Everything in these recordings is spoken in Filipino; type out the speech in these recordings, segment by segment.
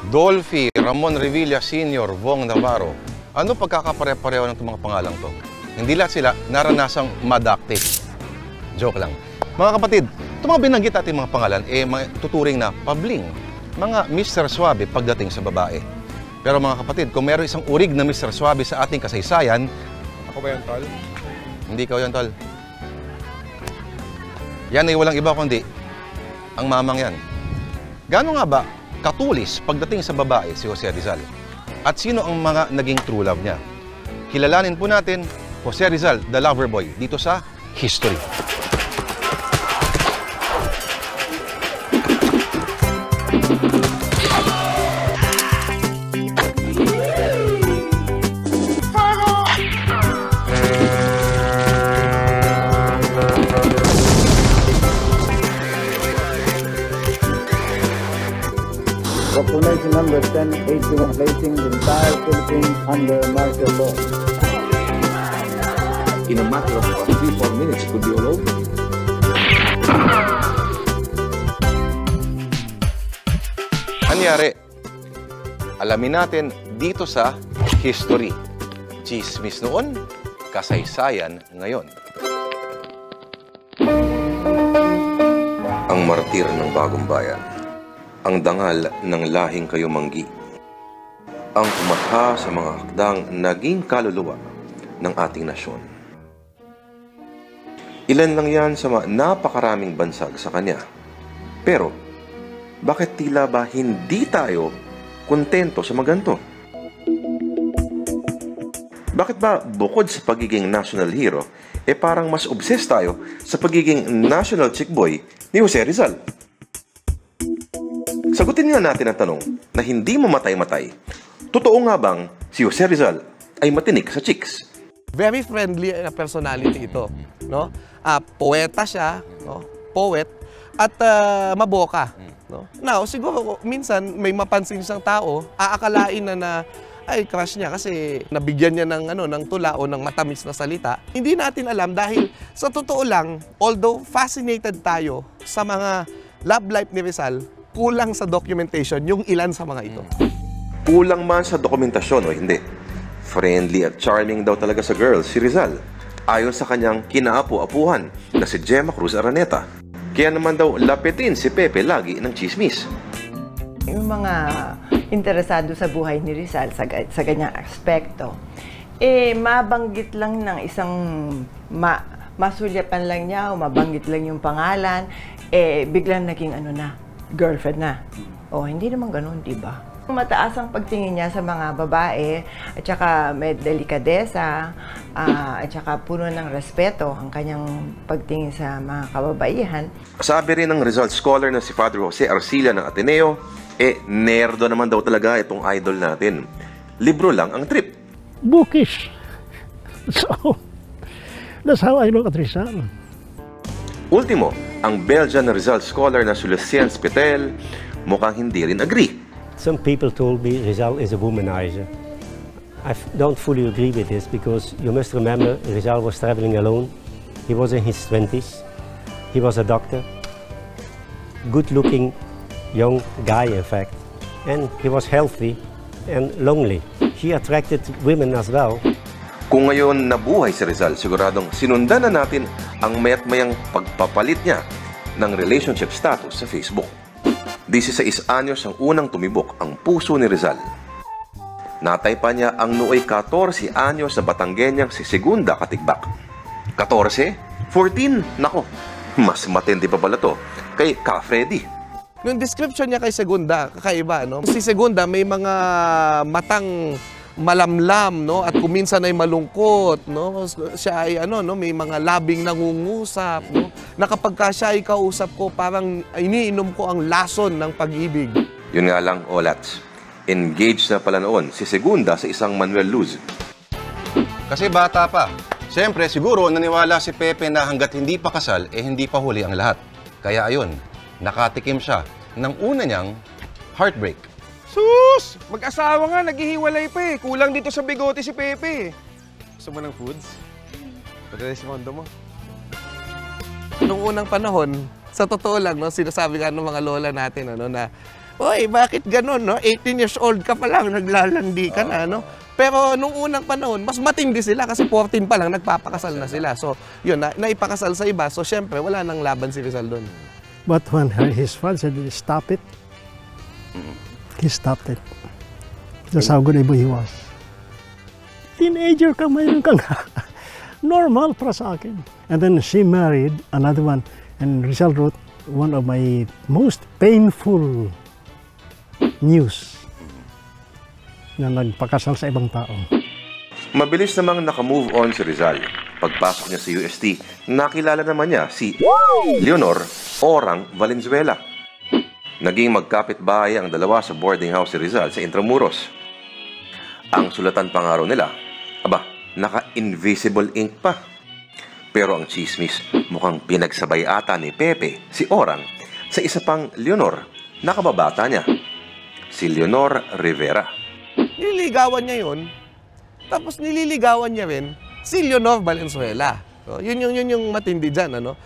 Dolphy, Ramon Revilla Sr., Vong Navarro. Ano pagkakapare-pareho ng mga pangalang to? Hindi lahat sila naranasang madaktik. Joke lang. Mga kapatid, itong mga binanggit natin mga pangalan, tuturing na pabling. Mga Mr. Suave pagdating sa babae. Pero mga kapatid, kung meron isang urig na Mr. Suave sa ating kasaysayan... Ako ba yan, Tol? Hindi ikaw yan, Tol. Yan ay walang iba kundi ang mamang yan. Gaano nga ba katulis pagdating sa babae si Jose Rizal? At sino ang mga naging true love niya? Kilalanin po natin Jose Rizal, the lover boy, dito sa History. Proclamation number 1081 placing the entire Philippines under martial law. In a matter of 3-4 minutes, it could be all over. Anyari? Alamin natin dito sa History. Chismis noon, kasaysayan ngayon. Ang martir ng bagong bayan. Ang dangal ng lahing kayumanggi. Ang tumatha sa mga hakdang naging kaluluwa ng ating nasyon. Ilan lang yan sa mga napakaraming bansag sa kanya. Pero, bakit tila ba hindi tayo kontento sa maganto? Bakit ba bukod sa pagiging national hero, parang mas obsessed tayo sa pagiging national chick boy ni Jose Rizal? Sagutin nga natin ang tanong na hindi mamatay-matay. Totoo nga bang si Jose Rizal ay matinik sa chicks? Very friendly na personality ito, no? Poeta siya, no? Poet at maboka, no? Now, siguro minsan may mapansin siyang tao, aakalain na ay crush niya kasi nabigyan niya ng tula o ng matamis na salita. Hindi natin alam dahil sa totoo lang, although fascinated tayo sa mga love life ni Rizal, kulang sa documentation yung ilan sa mga ito. Kulang man sa dokumentasyon o hindi. Friendly at charming daw talaga sa girls si Rizal. Ayon sa kanyang kinaapu-apuhan na si Gemma Cruz Araneta. Kaya naman daw lapitin si Pepe lagi ng chismis. Yung mga interesado sa buhay ni Rizal sa ganyang aspekto, mabanggit lang ng isang masulyapan lang niya o mabanggit lang yung pangalan, biglang naging girlfriend na. Hindi naman ganun, di ba? Mataas ang pagtingin niya sa mga babae at saka may delikadesa at saka puno ng respeto ang kanyang pagtingin sa mga kababaihan. Sabi rin ng Rizal scholar na si Father Jose Arcilla ng Ateneo, nerdo naman daw talaga itong idol natin. Libro lang ang trip. Bookish. So, that's how I look at Rizal. Ultimo, ang Belgian Rizal scholar na si Lucien Spitel mukhang hindi rin agree. Some people told me Rizal is a womanizer. I don't fully agree with this because you must remember Rizal was traveling alone. He was in his 20s. He was a doctor. Good-looking young guy, in fact. And he was healthy and lonely. He attracted women as well. Kung ngayon nabuhay si Rizal, siguradong sinundan na natin ang mayat-mayang pagpapalit niya ng relationship status sa Facebook. 16 anyos ang unang tumibok ang puso ni Rizal. Natay pa niya ang nooy 14 anyos na Batanggenyang si Segunda Katigbak. 14? 14? Nako, mas matindi pa pala to kay Ka Freddy. Yung description niya kay Segunda, kakaiba, no? Si Segunda may mga matang malamlam, no? At kuminsan ay malungkot, no? Siya ay may mga labing nangungusap, no? Na kapag siya ay kausap ko, parang iniinom ko ang lason ng pag-ibig. Yun nga lang, Olats. Engaged na pala noon si Segunda sa isang Manuel Luz. Kasi bata pa. Siyempre, siguro naniwala si Pepe na hanggat hindi pa kasal, hindi pa huli ang lahat. Kaya ayun, nakatikim siya ng una niyang heartbreak. Sus! Mag-asawa nga, naghihiwalay pa Kulang dito sa bigote si Pepe. Gusto mo ng foods? Padala si Mondo mo. Noong unang panahon, sa totoo lang, no, sinasabi nga ng mga lola natin na Oy, bakit ganun, no? 18 years old ka pa lang, naglalandi ka na, no? Pero nung unang panahon, mas matindi sila kasi 14 pa lang, nagpapakasal na sila. So, yun, naipakasal sa iba. So, syempre, wala nang laban si Rizal doon. But when his father said, stop it, he stopped it. That's how good a boy he was. Teenager ka, mayroon kang normal para sa akin. And then she married another one. And Rizal wrote one of my most painful news na nagpakasal sa ibang tao. Mabilis namang nakamove on si Rizal. Pagpasok niya sa UST, nakilala naman niya si Leonor Orang Valenzuela. Naging magkapit-bahay ang dalawa sa boarding house si Rizal sa Intramuros. Ang sulatan pa nga raw nila, naka-invisible ink pa. Pero ang chismis, mukhang pinagsabay ata ni Pepe, si Orang, sa isa pang Leonor, nakababata niya, si Leonor Rivera. Nililigawan niya yun, tapos nililigawan niya rin si Leonor Valenzuela. So, yun yung matindi dyan, ano?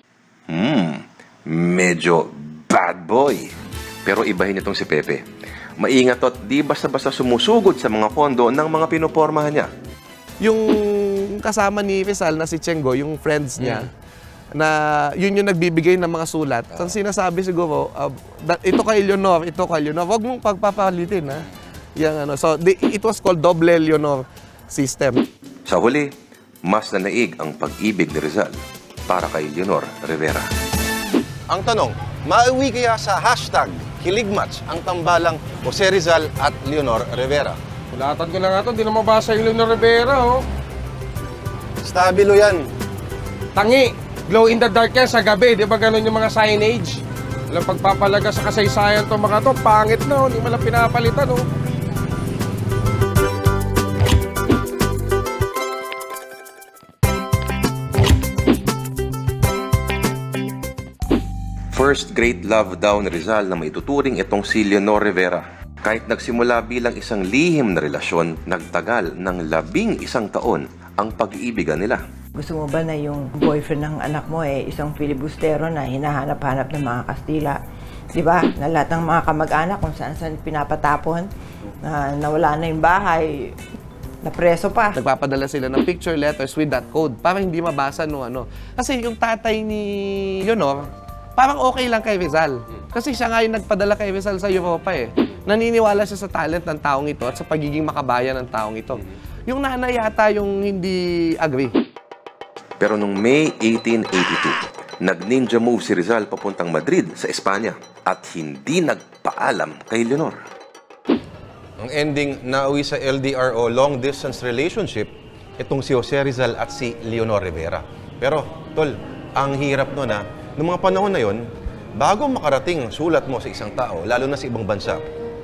Medyo bad boy. Pero ibahin itong si Pepe. Maingat at di basta-basta sumusugod sa mga kondo ng mga pinopormahan niya. Yung kasama ni Rizal na si Chengo, yung friends niya, na yun yung nagbibigay ng mga sulat. Ang sinasabi siguro, ito kay Leonor, ito kay Leonor. Huwag mong pagpapalitin, ha? Yang, ano. So, it was called double Leonor system. Sa huli, mas nanaig ang pag-ibig ni Rizal para kay Leonor Rivera. Ang tanong, mauwi kaya sa hashtag Kiligmatch ang tambalang Jose Rizal at Leonor Rivera? Kulatan ko na nga ito, hindi na mabasa yung Leonor Rivera, oh. Stabilo yan. Tangi, glow in the dark yan sa gabi, di ba ganun yung mga signage? Walang pagpapalaga sa kasaysayan to mga to, pangit na, oh. Hindi malang pinapalitan, oh. First great love daw ni Rizal na maituturing itong si Leonor Rivera. Kahit nagsimula bilang isang lihim na relasyon, nagtagal ng 11 taon ang pag-iibigan nila. Gusto mo ba na yung boyfriend ng anak mo isang filibustero na hinahanap-hanap ng mga Kastila? Di ba? Na lahat ng mga kamag-anak kung saan-saan pinapatapon, na nawala na yung bahay, napreso pa. Nagpapadala sila ng picture letters with that code para hindi mabasa no ano. Kasi yung tatay ni Leonor, parang okay lang kay Rizal. Kasi siya nga yung nagpadala kay Rizal sa Europa eh. Naniniwala siya sa talent ng taong ito at sa pagiging makabayan ng taong ito. Yung nanay yata yung hindi agree. Pero noong May 1882, nag-ninja move si Rizal papuntang Madrid sa Espanya at hindi nagpaalam kay Leonor. Ang ending, nauwi sa LDRO long-distance relationship itong si Jose Rizal at si Leonor Rivera. Pero, tol, ang hirap nun noong mga panahon na yon, bago makarating ang sulat mo sa isang tao, lalo na sa ibang bansa,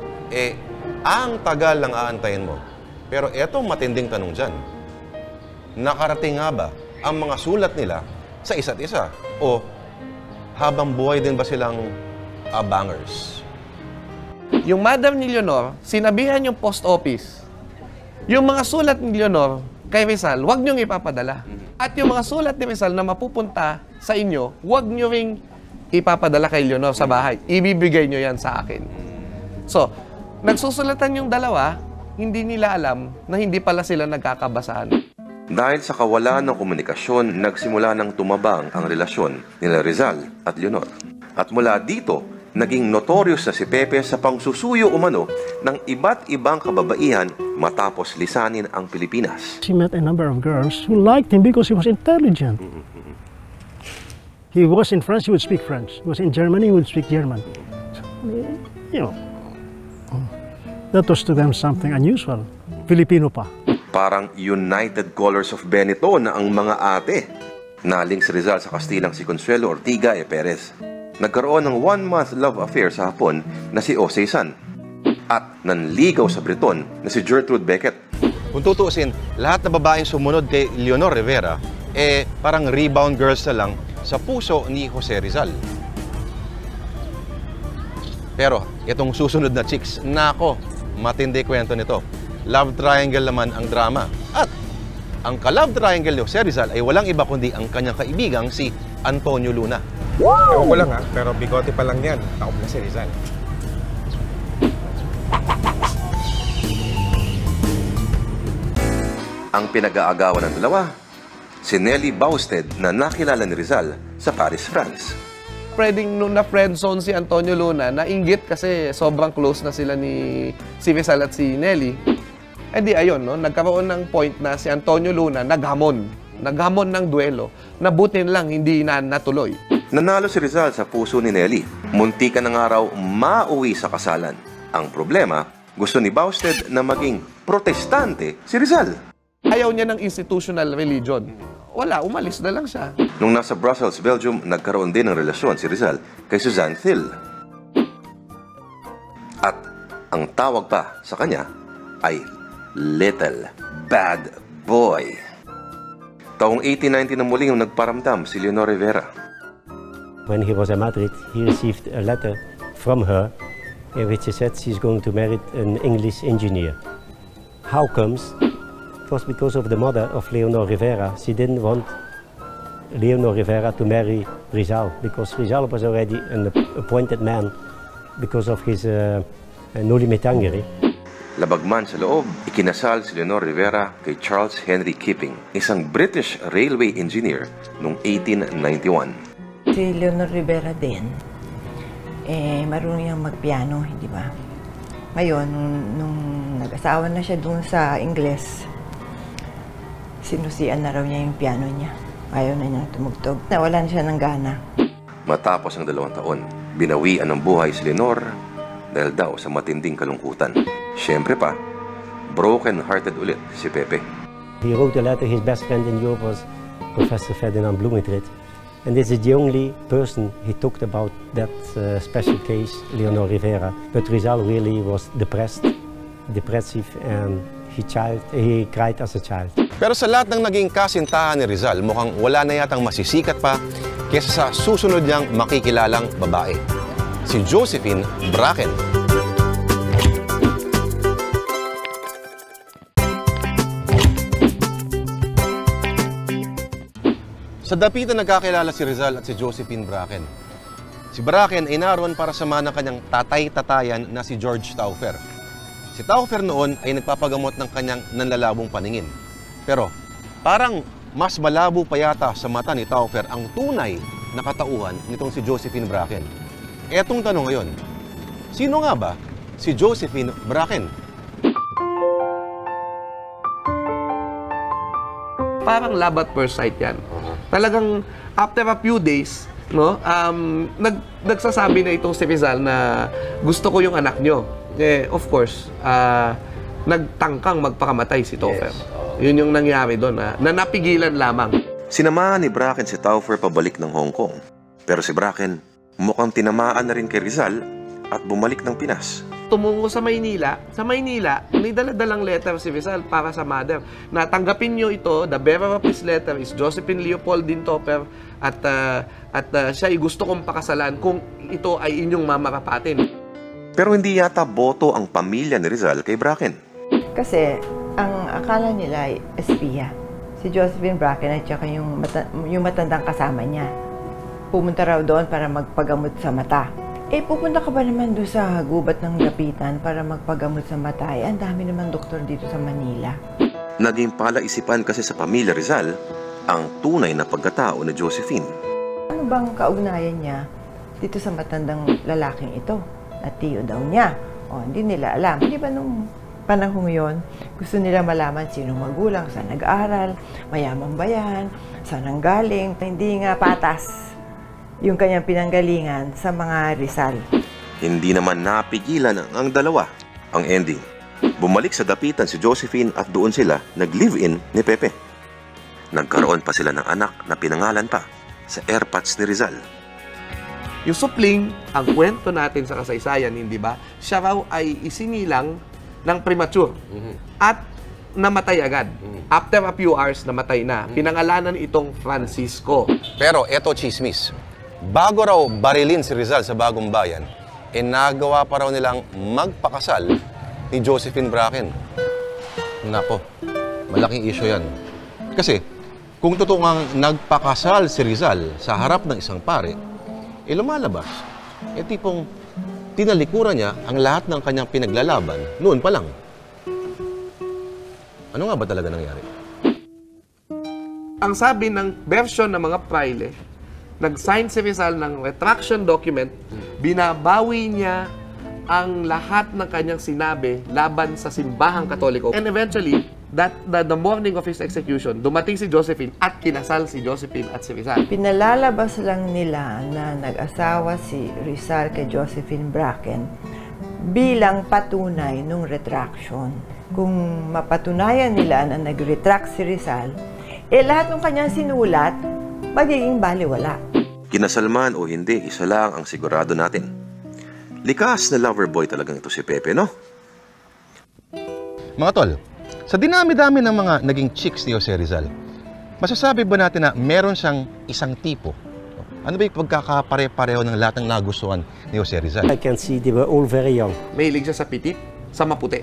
ang tagal lang aantayin mo. Pero etong matinding tanong dyan, nakarating nga ba ang mga sulat nila sa isa't isa? O habang buhay din ba silang bangers? Yung madam ni Leonor, sinabihan yung post office, yung mga sulat ni Leonor kay Rizal, huwag niyong ipapadala. At yung mga sulat ni Rizal na mapupunta sa inyo, huwag niyo ring ipapadala kay Leonor sa bahay. Ibibigay niyo yan sa akin. So, nagsusulatan yung dalawa, hindi nila alam na hindi pala sila nagkakabasahan. Dahil sa kawalan ng komunikasyon, nagsimula ng tumabang ang relasyon nila Rizal at Leonor. At mula dito, naging notorious na si Pepe sa pangsusuyo umano ng iba't ibang kababaihan matapos lisanin ang Pilipinas. He met a number of girls who liked him because he was intelligent. He was in France, he would speak French. He was in Germany, he would speak German. So, you know, that was to them something unusual. Filipino pa. Parang United Colors of Benetton na ang mga ate. Naling si Rizal sa Kastilang si Consuelo Ortiga e Perez. Nagkaroon ng 1-month love affair sa Hapon na si Jose San. At nanligaw sa Briton na si Gertrude Beckett. Kung tutuusin, lahat na babaeng sumunod kay Leonor Rivera, parang rebound girls na lang sa puso ni Jose Rizal. Pero itong susunod na chicks, nako, matindi kwento nito. Love triangle naman ang drama. At ang ka-love triangle ni Jose Rizal ay walang iba kundi ang kanyang kaibigang si Antonio Luna. Ewan ko lang pero bigote pa lang yan. Taob na si Rizal. Ang pinag-aagawan ng dalawa, si Nelly Bausted na nakilala ni Rizal sa Paris, France. Pwedeng nung na-friendzone si Antonio Luna, nainggit kasi sobrang close na sila ni si Rizal at si Nelly. Eh di ayun, no? Nagkaroon ng point na si Antonio Luna naghamon ng duelo. Nabutin lang, hindi na natuloy. Nanalo si Rizal sa puso ni Nelly. Munti ka ng araw mauwi sa kasalan. Ang problema, gusto ni Bausted na maging protestante si Rizal. Ayaw niya ng institutional religion. Wala, umalis na lang siya. Nung nasa Brussels, Belgium, nagkaroon din ng relasyon si Rizal kay Suzanne Thiel. At ang tawag pa sa kanya ay Little Bad Boy. Taong 1890 na muling nagparamdam si Leonor Rivera. When he was in Madrid, he received a letter from her in which she said she's going to marry an English engineer. How comes? It was because of the mother of Leonor Rivera. She didn't want Leonor Rivera to marry Rizal because Rizal was already an appointed man because of his noli me tangere. Labagman sa loob, ikinasal si Leonor Rivera kay Charles Henry Kipping, isang British railway engineer noong 1891. Si Leonor Rivera din, marunong niyang magpiano, di ba? Ngayon, nung nag-asawa na siya dun sa Ingles, sinusian na raw niya yung piano niya. Ayaw na niyang tumugtog. Nawalan siya ng gana. Matapos ang 2 taon, binawian ng buhay si Leonor dahil daw sa matinding kalungkutan. Siyempre pa, broken-hearted ulit si Pepe. He wrote a letter, his best friend in Europe was Professor Ferdinand Blumentritt. And this is the only person he talked about that special case, Leonor Rivera. But Rizal really was depressive, and he cried as a child. Pero sa lahat ng naging kasintahan ni Rizal, mukhang wala na yatang masisikat pa kesa sa susunod niyang makikilalang babae, si Josephine Bracken. Sa dapitan nagkakilala si Rizal at si Josephine Bracken. Si Bracken ay naroon para samahan ng kanyang tatay-tatayan na si George Taufer. Si Taufer noon ay nagpapagamot ng kanyang nanlalabong paningin. Pero parang mas malabo pa yata sa mata ni Taufer ang tunay na katauhan nitong si Josephine Bracken. Etong tanong ngayon, sino nga ba si Josephine Bracken? Parang love at first sight yan. Talagang after a few days, no, nagsasabi na itong si Rizal na gusto ko yung anak nyo. Of course, nagtangkang magpakamatay si Taufer. Yun yung nangyari doon, na napigilan lamang. Sinamahan ni Bracken si Taufer pabalik ng Hong Kong. Pero si Bracken mukhang tinamaan na rin kay Rizal at bumalik ng Pinas. Tumungo sa Maynila. Sa Maynila, may dala-dalang letter si Rizal para sa mother. Natanggapin nyo ito, the bearer of this letter is Josephine Leopoldine Taufer at siya ay gusto kong pakasalan kung ito ay inyong mamarapatin. Pero hindi yata boto ang pamilya ni Rizal kay Bracken. Kasi ang akala nila ay espiya. Si Josephine Bracken at saka yung matandang kasama niya. Pumunta raw doon para magpagamot sa mata. Pupunta ka ba naman doon sa gubat ng dapitan para magpagamot sa mata? Ang dami naman doktor dito sa Manila. Naging palaisipan kasi sa pamilya Rizal ang tunay na pagkatao ni Josephine. Ano bang kaugnayan niya dito sa matandang lalaking ito? Na tiyo daw niya. Hindi nila alam. Di ba nung panahon yon, gusto nila malaman sino magulang, saan nag-aral, mayamang bayan, saan ang galing. Hindi nga patas yung kanyang pinanggalingan sa mga Rizal. Hindi naman napigilan ang dalawa. Ang ending, bumalik sa dapitan si Josephine at doon sila nag-live-in ni Pepe. Nagkaroon pa sila ng anak na pinangalan pa sa airpods ni Rizal. Yung supling, ang kwento natin sa kasaysayan, hindi ba? Siya raw ay isinilang ng premature at namatay agad. After a few hours, namatay na. Pinangalanan itong Francisco. Pero eto chismis. Bago raw barilin si Rizal sa Bagong Bayan, nagawa pa raw nilang magpakasal ni Josephine Bracken. Nako, malaking issue yan. Kasi, kung totoong nagpakasal si Rizal sa harap ng isang pare, lumalabas. Tipong tinalikuran niya ang lahat ng kanyang pinaglalaban noon pa lang. Ano nga ba talaga nangyari? ang sabi ng version ng mga praile, nag-sign si Rizal ng retraction document, binabawi niya ang lahat ng kanyang sinabi laban sa simbahang Katoliko. And eventually, the morning of his execution, dumating si Josephine at kinasal si Josephine at si Rizal. Pinalalabas lang nila na nag-asawa si Rizal kay Josephine Bracken bilang patunay ng retraction. Kung mapatunayan nila na nag-retract si Rizal, lahat ng kanyang sinulat, magiging baliwala. Kinasal man o hindi, isa lang ang sigurado natin. Likas na lover boy talagang ito si Pepe, no? Mga tol, sa dinami-dami ng mga naging chicks ni Jose Rizal, masasabi ba natin na meron siyang isang tipo? Ano ba yung pagkakapare-pareho ng lahat ng nagustuhan ni Jose Rizal? I can see they were all very young. Mahilig siya sa pitit, sa maputi.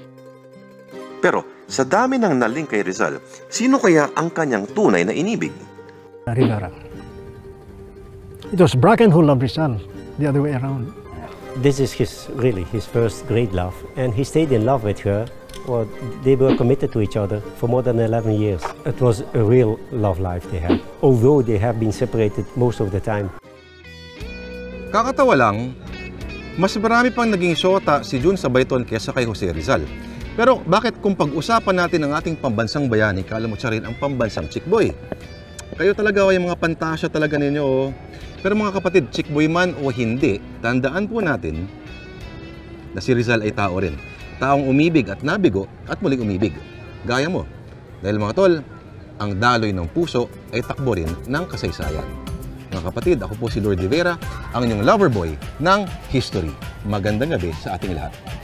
Pero sa dami ng naling kay Rizal, sino kaya ang kanyang tunay na inibig? Rivera. It was Bracken who loved Rizal, the other way around. This is really his first great love, and he stayed in love with her. Well, they were committed to each other for more than 11 years. It was a real love life they had, although they have been separated most of the time. Kakatawa lang, mas marami pang naging syota si Jun Sabayton kesa kay Jose Rizal. Pero bakit kung pag-usapan natin ang ating pambansang bayani, kala mo siya rin ang pambansang chick boy? Kayo talaga yung mga pantasya talaga ninyo. Oh. Pero mga kapatid, chick boy man o hindi, tandaan po natin na si Rizal ay tao rin. Taong umibig at nabigo at muling umibig. Gaya mo. Dahil mga tol, ang daloy ng puso ay takbo rin ng kasaysayan. Mga kapatid, ako po si Lord Rivera, ang inyong lover boy ng history. Magandang gabi sa ating lahat.